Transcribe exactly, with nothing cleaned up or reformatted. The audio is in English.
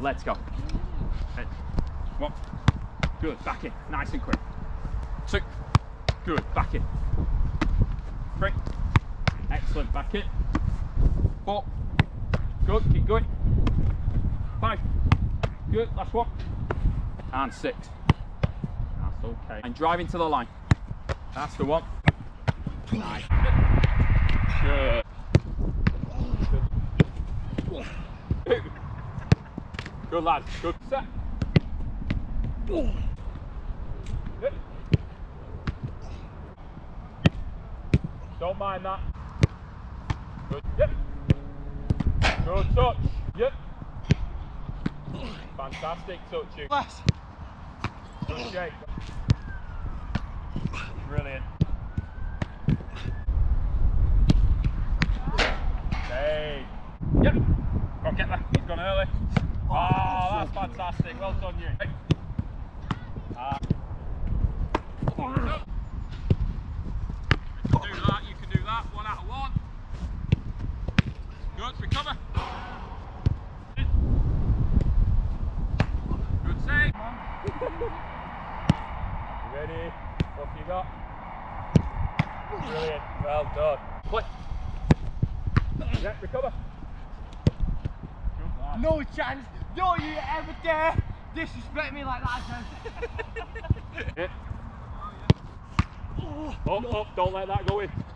let's go. Hey. One, good, back in, nice and quick. Two, good, back in. Three, excellent, back in. Four, good, keep going. Five, good, last one. And six. That's okay. And drive into the line. That's the one. Nice. Good. Good. Good lad. Good. Set. Good. Don't mind that. Good. Yep. Good touch. Yep. Fantastic touching. Good shape. Brilliant. Hey. Yep. Go on, get that. He's gone early. Oh, that's fantastic. Well done, you. Hey. Uh, you can do that. You can do that. One out of one. Good. Recover. Good save. You ready? What have you got? Brilliant. Well done. Play. Yeah, recover. No chance. Don't you ever dare disrespect me like that, Jen. Yeah. Up, up, don't let that go in.